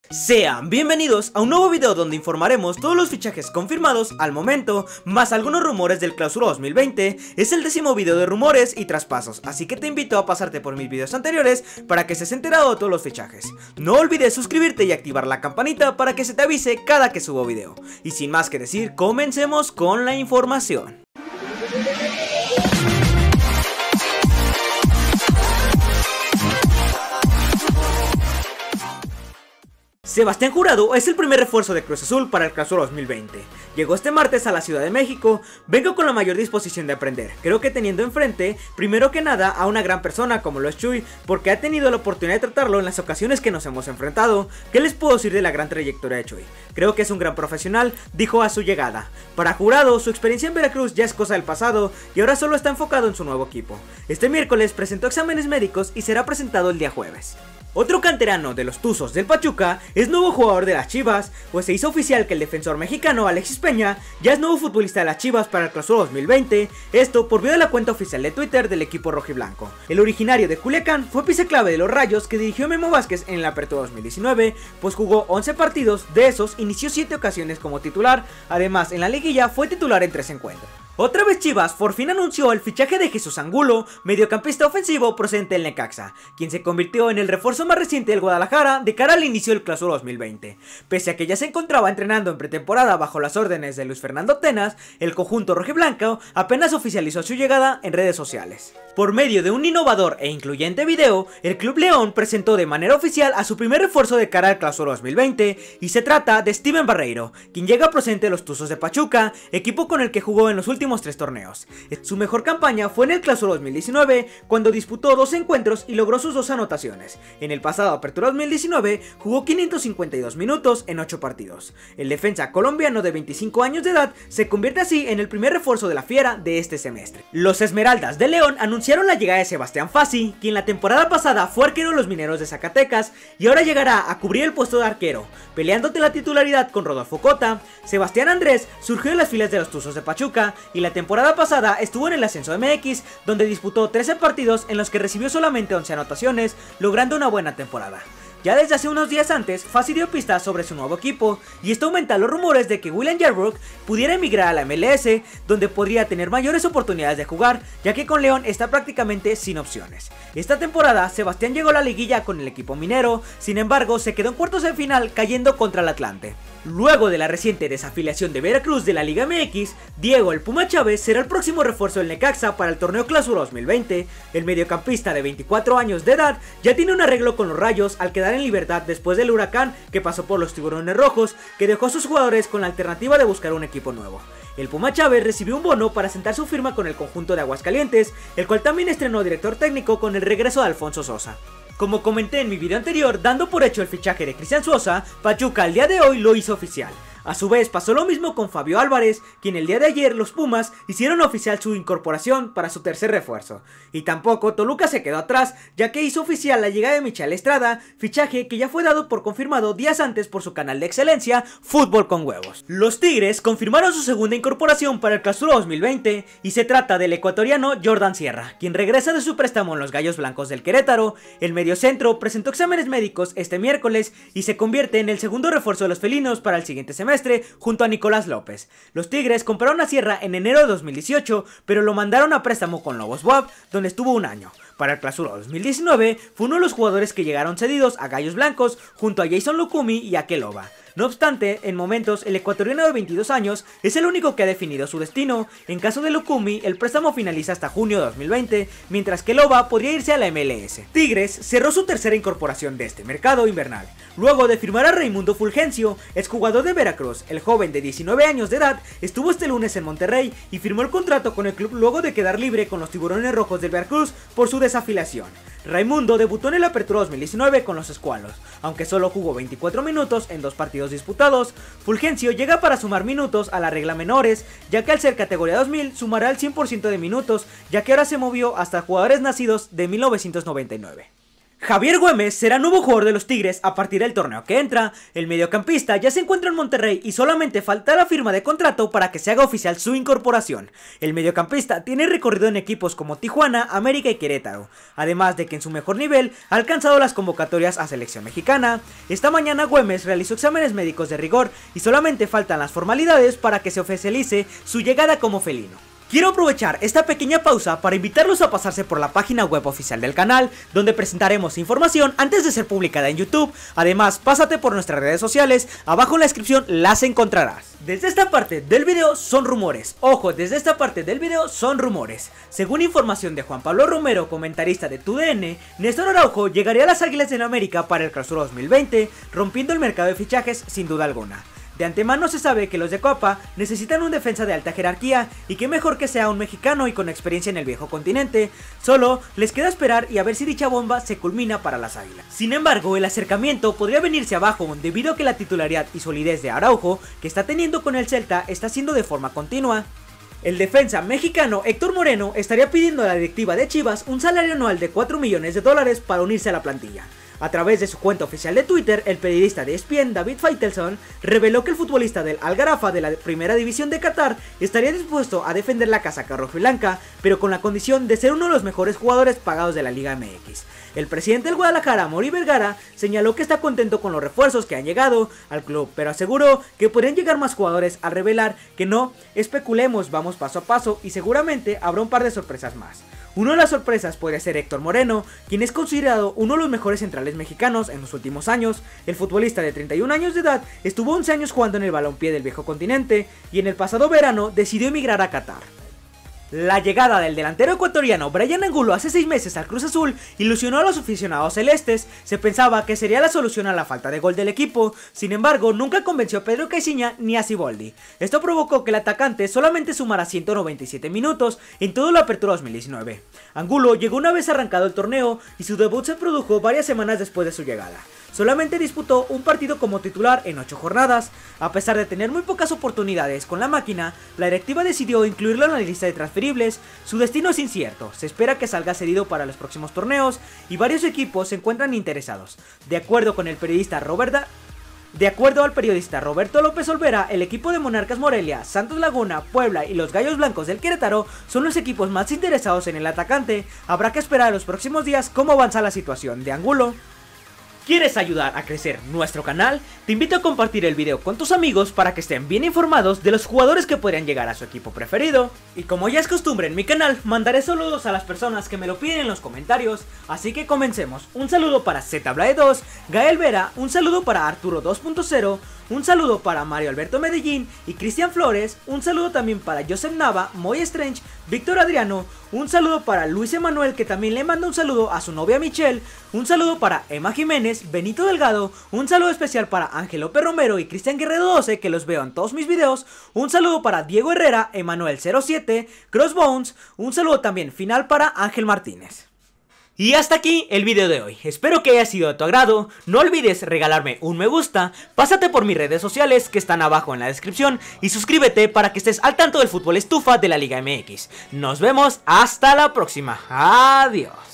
Sean bienvenidos a un nuevo video donde informaremos todos los fichajes confirmados al momento, más algunos rumores del Clausura 2020. Es el 10º video de rumores y traspasos, así que te invito a pasarte por mis videos anteriores para que estés enterado de todos los fichajes. No olvides suscribirte y activar la campanita para que se te avise cada que subo video. Y sin más que decir, comencemos con la información. Sebastián Jurado es el primer refuerzo de Cruz Azul para el Clausura 2020. Llegó este martes a la Ciudad de México. Vengo con la mayor disposición de aprender. Creo que teniendo enfrente, primero que nada, a una gran persona como lo es Chuy, porque ha tenido la oportunidad de tratarlo en las ocasiones que nos hemos enfrentado. ¿Qué les puedo decir de la gran trayectoria de Chuy? Creo que es un gran profesional, dijo a su llegada. Para Jurado, su experiencia en Veracruz ya es cosa del pasado y ahora solo está enfocado en su nuevo equipo. Este miércoles presentó exámenes médicos y será presentado el día jueves. Otro canterano de los Tuzos del Pachuca es nuevo jugador de las Chivas, pues se hizo oficial que el defensor mexicano Alexis Peña ya es nuevo futbolista de las Chivas para el Clausura 2020, esto por medio de la cuenta oficial de Twitter del equipo rojiblanco. El originario de Culiacán fue pieza clave de los Rayos que dirigió Memo Vázquez en la Apertura 2019, pues jugó 11 partidos, de esos inició 7 ocasiones como titular, además en la liguilla fue titular en 3 encuentros. Otra vez Chivas por fin anunció el fichaje de Jesús Angulo, mediocampista ofensivo procedente del Necaxa, quien se convirtió en el refuerzo más reciente del Guadalajara de cara al inicio del Clausura 2020. Pese a que ya se encontraba entrenando en pretemporada bajo las órdenes de Luis Fernando Tenas, el conjunto rojiblanco apenas oficializó su llegada en redes sociales. Por medio de un innovador e incluyente video, el Club León presentó de manera oficial a su primer refuerzo de cara al Clausura 2020 y se trata de Steven Barreiro, quien llega procedente de los Tuzos de Pachuca, equipo con el que jugó en los últimos 3 torneos. Su mejor campaña fue en el Clausura 2019, cuando disputó 2 encuentros y logró sus 2 anotaciones. En el pasado Apertura 2019 jugó 552 minutos en 8 partidos. El defensa colombiano de 25 años de edad se convierte así en el primer refuerzo de la Fiera de este semestre. Los Esmeraldas de León anunciaron la llegada de Sebastián Fassi, quien la temporada pasada fue arquero de los Mineros de Zacatecas y ahora llegará a cubrir el puesto de arquero, peleándote la titularidad con Rodolfo Cota. Sebastián Andrés surgió en las filas de los Tuzos de Pachuca y la temporada pasada estuvo en el Ascenso MX, donde disputó 13 partidos en los que recibió solamente 11 anotaciones, logrando una buena temporada. Ya desde hace unos días antes, Fassi dio pistas sobre su nuevo equipo, y esto aumenta los rumores de que William Yarbrough pudiera emigrar a la MLS, donde podría tener mayores oportunidades de jugar, ya que con León está prácticamente sin opciones. Esta temporada, Sebastián llegó a la liguilla con el equipo minero, sin embargo, se quedó en cuartos de final cayendo contra el Atlante. Luego de la reciente desafiliación de Veracruz de la Liga MX, Diego el Puma Chávez será el próximo refuerzo del Necaxa para el torneo Clausura 2020. El mediocampista de 24 años de edad ya tiene un arreglo con los Rayos al quedar en libertad después del huracán que pasó por los Tiburones Rojos, que dejó a sus jugadores con la alternativa de buscar un equipo nuevo. El Puma Chávez recibió un bono para sentar su firma con el conjunto de Aguascalientes, el cual también estrenó director técnico con el regreso de Alfonso Sosa. Como comenté en mi video anterior, dando por hecho el fichaje de Cristian Sosa, Pachuca al día de hoy lo hizo oficial. A su vez pasó lo mismo con Fabio Álvarez, quien el día de ayer los Pumas hicieron oficial su incorporación para su tercer refuerzo. Y tampoco Toluca se quedó atrás, ya que hizo oficial la llegada de Michel Estrada, fichaje que ya fue dado por confirmado días antes por su canal de excelencia, Fútbol con Huevos. Los Tigres confirmaron su segunda incorporación para el Clausura 2020 y se trata del ecuatoriano Jordan Sierra, quien regresa de su préstamo en los Gallos Blancos del Querétaro. El mediocentro presentó exámenes médicos este miércoles y se convierte en el segundo refuerzo de los felinos para el siguiente semestre, junto a Nicolás López. Los Tigres compraron a Sierra en enero de 2018, pero lo mandaron a préstamo con Lobos BUAP, donde estuvo un año. Para el Clausura 2019 fue uno de los jugadores que llegaron cedidos a Gallos Blancos junto a Jason Lukumi y a Keloba. No obstante, en momentos el ecuatoriano de 22 años es el único que ha definido su destino. En caso de Lukumi, el préstamo finaliza hasta junio de 2020, mientras que Loba podría irse a la MLS. Tigres cerró su tercera incorporación de este mercado invernal, luego de firmar a Raimundo Fulgencio, exjugador de Veracruz. El joven de 19 años de edad estuvo este lunes en Monterrey y firmó el contrato con el club luego de quedar libre con los Tiburones Rojos del Veracruz por su desafiliación. Raimundo debutó en el Apertura 2019 con los Escualos, aunque solo jugó 24 minutos en 2 partidos disputados. Fulgencio llega para sumar minutos a la regla menores, ya que al ser categoría 2000 sumará el 100% de minutos, ya que ahora se movió hasta jugadores nacidos de 1999. Javier Güemes será nuevo jugador de los Tigres a partir del torneo que entra. El mediocampista ya se encuentra en Monterrey y solamente falta la firma de contrato para que se haga oficial su incorporación. El mediocampista tiene recorrido en equipos como Tijuana, América y Querétaro, además de que en su mejor nivel ha alcanzado las convocatorias a selección mexicana. Esta mañana Güemes realizó exámenes médicos de rigor y solamente faltan las formalidades para que se oficialice su llegada como felino. Quiero aprovechar esta pequeña pausa para invitarlos a pasarse por la página web oficial del canal, donde presentaremos información antes de ser publicada en YouTube. Además, pásate por nuestras redes sociales, abajo en la descripción las encontrarás. Desde esta parte del video son rumores, ojo, desde esta parte del video son rumores. Según información de Juan Pablo Romero, comentarista de TUDN, Néstor Araujo llegaría a las Águilas del América para el Clausura 2020, rompiendo el mercado de fichajes sin duda alguna. De antemano se sabe que los de Copa necesitan un defensa de alta jerarquía y que mejor que sea un mexicano y con experiencia en el viejo continente. Solo les queda esperar y a ver si dicha bomba se culmina para las Águilas. Sin embargo, el acercamiento podría venirse abajo debido a que la titularidad y solidez de Araujo que está teniendo con el Celta está siendo de forma continua. El defensa mexicano Héctor Moreno estaría pidiendo a la directiva de Chivas un salario anual de $4 millones para unirse a la plantilla. A través de su cuenta oficial de Twitter, el periodista de ESPN David Faitelson reveló que el futbolista del Al Gharafa de la primera división de Qatar estaría dispuesto a defender la casaca rojiblanca, pero con la condición de ser uno de los mejores jugadores pagados de la Liga MX. El presidente del Guadalajara, Maury Vergara, señaló que está contento con los refuerzos que han llegado al club, pero aseguró que podrían llegar más jugadores al revelar que no especulemos, vamos paso a paso y seguramente habrá un par de sorpresas más. Una de las sorpresas podría ser Héctor Moreno, quien es considerado uno de los mejores centrales mexicanos en los últimos años. El futbolista de 31 años de edad estuvo 11 años jugando en el balompié del viejo continente y en el pasado verano decidió emigrar a Qatar. La llegada del delantero ecuatoriano Brian Angulo hace 6 meses al Cruz Azul ilusionó a los aficionados celestes. Se pensaba que sería la solución a la falta de gol del equipo, sin embargo nunca convenció a Pedro Caixinha ni a Siboldi. Esto provocó que el atacante solamente sumara 197 minutos en toda la apertura 2019. Angulo llegó una vez arrancado el torneo y su debut se produjo varias semanas después de su llegada. Solamente disputó un partido como titular en 8 jornadas. A pesar de tener muy pocas oportunidades con la máquina, la directiva decidió incluirlo en la lista de transferibles. Su destino es incierto, se espera que salga cedido para los próximos torneos y varios equipos se encuentran interesados. De acuerdo al periodista Roberto López Olvera, el equipo de Monarcas Morelia, Santos Laguna, Puebla y los Gallos Blancos del Querétaro son los equipos más interesados en el atacante. Habrá que esperar los próximos días cómo avanza la situación de Angulo. ¿Quieres ayudar a crecer nuestro canal? Te invito a compartir el video con tus amigos para que estén bien informados de los jugadores que podrían llegar a su equipo preferido. Y como ya es costumbre en mi canal, mandaré saludos a las personas que me lo piden en los comentarios, así que comencemos. Un saludo para ZBlae2, Gael Vera, un saludo para Arturo 2.0, un saludo para Mario Alberto Medellín y Cristian Flores, un saludo también para Joseph Nava, Moy Strange, Víctor Adriano, un saludo para Luis Emanuel que también le manda un saludo a su novia Michelle, un saludo para Emma Jiménez, Benito Delgado, un saludo especial para Ángel López Romero y Cristian Guerrero 12 que los veo en todos mis videos, un saludo para Diego Herrera, Emanuel 07, Crossbones, un saludo también final para Ángel Martínez. Y hasta aquí el video de hoy, espero que haya sido de tu agrado, no olvides regalarme un me gusta, pásate por mis redes sociales que están abajo en la descripción y suscríbete para que estés al tanto del fútbol estufa de la Liga MX. Nos vemos hasta la próxima, adiós.